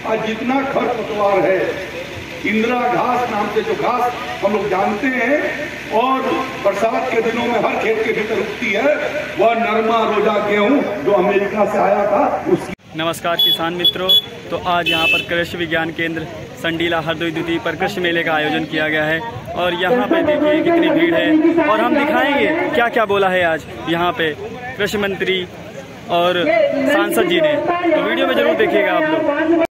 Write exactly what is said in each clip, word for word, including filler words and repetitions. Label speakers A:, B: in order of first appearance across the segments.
A: आज जितना खरपतवार है, इंदिरा घास नाम से जो घास हम लोग जानते हैं और बरसात के दिनों में हर खेत के भीतर उगती है, वह नरमा रोजा गेहूं जो अमेरिका से आया था उसकी।
B: नमस्कार किसान मित्रों, तो आज यहाँ पर कृषि विज्ञान केंद्र संडीला हरदोई द्वितीय पर कृषि मेले का आयोजन किया गया है और यहाँ पे देखिए कितनी भीड़ है और हम दिखाएंगे क्या क्या बोला है आज यहाँ पे कृषि मंत्री और सांसद जी ने, तो वीडियो में जरूर देखिएगा आप लोग।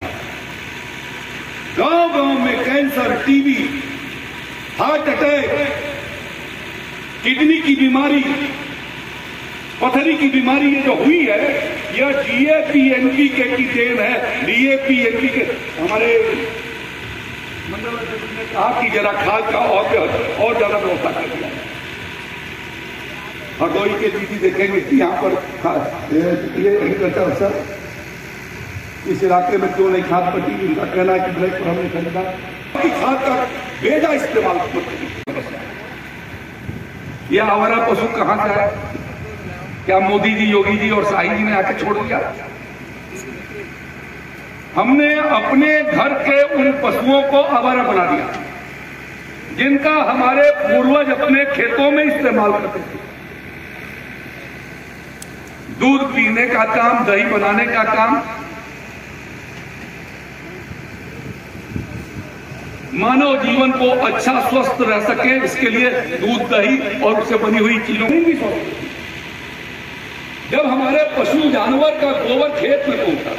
A: गांव गांव में cancer, TB, heart attack, kidney की बीमारी, पथरी की बीमारी ये जो हुई है, यह डीएपी एनपीके की देन है। डीएपी एनपीके हमारे मंडल अध्यक्ष ने कहा कि जरा खाद का और और ज्यादा व्यवस्था कर दिया। हरदोई के दीदी देखेंगे कि यहाँ पर ये एग्रीकल्चर अफसर इस इलाके में क्यों नहीं खाद पट्टी, उनका कहना है कि ब्लैक पर हमने खरीदा खाद का बेजा इस्तेमाल। यह आवारा पशु कहाँ से है? क्या मोदी जी, योगी जी और शाही जी ने आके छोड़ दिया? हमने अपने घर के उन पशुओं को आवारा बना दिया जिनका हमारे पूर्वज अपने खेतों में इस्तेमाल करते थे। दूध पीने का काम, दही बनाने का काम, मानव जीवन को अच्छा स्वस्थ रह सके इसके लिए दूध, दही और उससे बनी हुई चीजों में भी सौ। जब हमारे पशु जानवर का गोबर खेत में पहुंचा,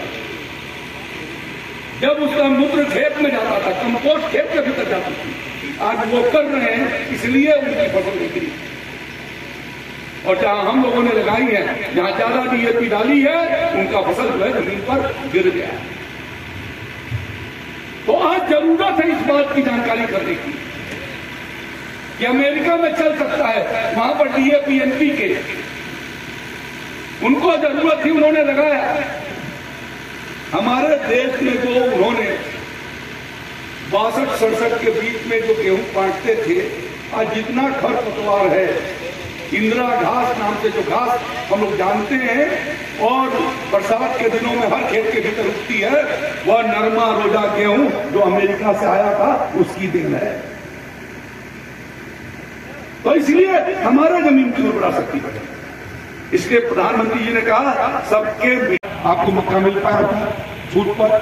A: जब उसका मूत्र खेत में जाता था, कंपोस्ट खेत के भीतर जाती थी, आज वो कर रहे हैं इसलिए उनकी फसल निकली। और जहां हम लोगों ने लगाई है, जहां ज्यादा डीएपी डाली है, उनका फसल जो है जमीन पर गिर गया। तो आज जरूरत है इस बात की जानकारी करने की कि अमेरिका में चल सकता है, वहां पर डीएपी एनपीके उनको जरूरत थी, उन्होंने लगाया। हमारे देश में जो उन्होंने बासठ सड़सठ के बीच में जो गेहूं काटते थे, आज जितना खरपतवार है, इंदिरा घास नाम से जो घास हम लोग जानते हैं और बरसात के दिनों में हर खेत के भीतर उगती है, वह नरमा रोजा गेहूं जो अमेरिका से आया था उसकी देन है। तो इसलिए हमारा जमीन की उर्वरा शक्ति बढ़े। इसलिए प्रधानमंत्री जी ने कहा सबके आपको मक्का मिल पाया था छूट पर,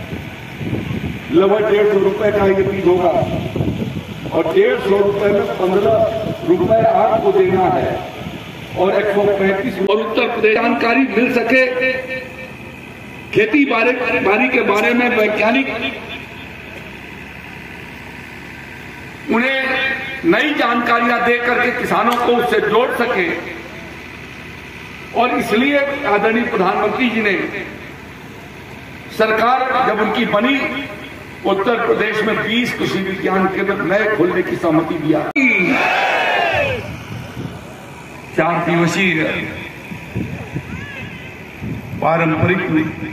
A: लगभग डेढ़ सौ रुपए का ये बीज होगा और डेढ़ सौ रुपए में पंद्रह रुपए आपको देना है और एक सौ पैंतीस और उत्तर प्रदेश जानकारी मिल सके खेती बारे बारी के बारे में, वैज्ञानिक उन्हें नई जानकारियां दे करके किसानों को उससे जोड़ सके। और इसलिए आदरणीय प्रधानमंत्री जी ने सरकार जब उनकी बनी, उत्तर प्रदेश में बीस कृषि विज्ञान केंद्र नए खोलने की सहमति दिया। चार दिवसीय पारंपरिक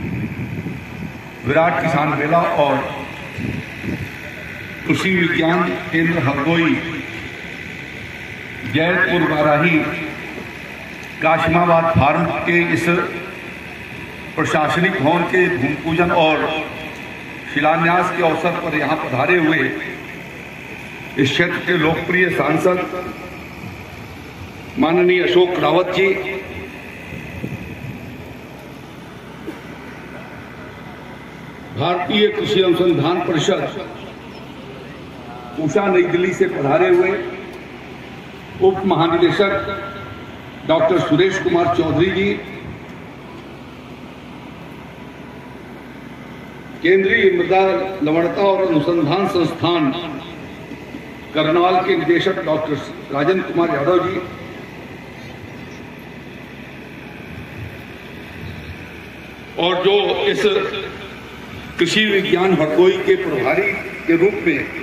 A: विराट किसान मेला और कृषि विज्ञान केंद्र हरदोई, जैतपुर बाराही, काशमाबाद फार्म के इस प्रशासनिक भवन के भूमि पूजन और शिलान्यास के अवसर पर यहां पधारे हुए इस क्षेत्र के लोकप्रिय सांसद माननीय अशोक रावत जी, भारतीय कृषि अनुसंधान परिषद पूषा नई दिल्ली से पधारे हुए उप महानिदेशक डॉक्टर सुरेश कुमार चौधरी जी, केंद्रीय मृदा लवणता और अनुसंधान संस्थान करनाल के निदेशक डॉक्टर राजन कुमार यादव जी, और जो इस कृषि विज्ञान हरदोई के प्रभारी के रूप में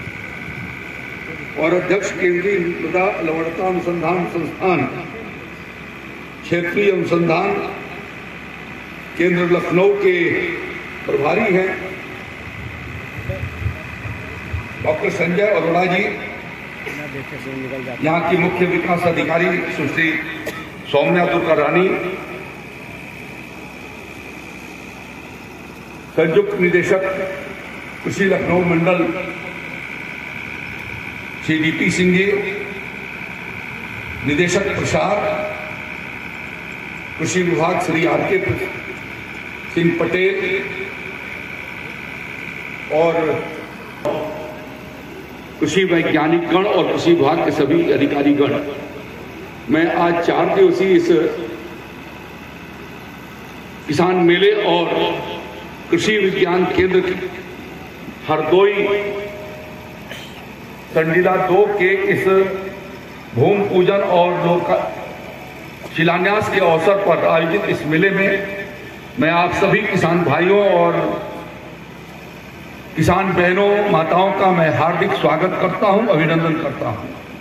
A: और अध्यक्ष केंद्रीय मृदा लवणता अनुसंधान संस्थान क्षेत्रीय अनुसंधान केंद्र लखनऊ के प्रभारी हैं डॉक्टर संजय अरोड़ा जी, यहाँ की मुख्य विकास अधिकारी सुश्री सौम्या दुर्गा रानी, संयुक्त निदेशक कृषि लखनऊ मंडल श्री डी पी सिंह जी, निदेशक प्रसार कृषि विभाग श्री आर के सिंह पटेल और कृषि वैज्ञानिक गण और कृषि विभाग के सभी अधिकारी गण, मैं आज चार दिवसीय इस किसान मेले और कृषि विज्ञान केंद्र हरदोई संडीला दो के इस भूमि पूजन और लोका शिलान्यास के अवसर पर आयोजित इस मेले में मैं आप सभी किसान भाइयों और किसान बहनों माताओं का मैं हार्दिक स्वागत करता हूं, अभिनंदन करता हूं।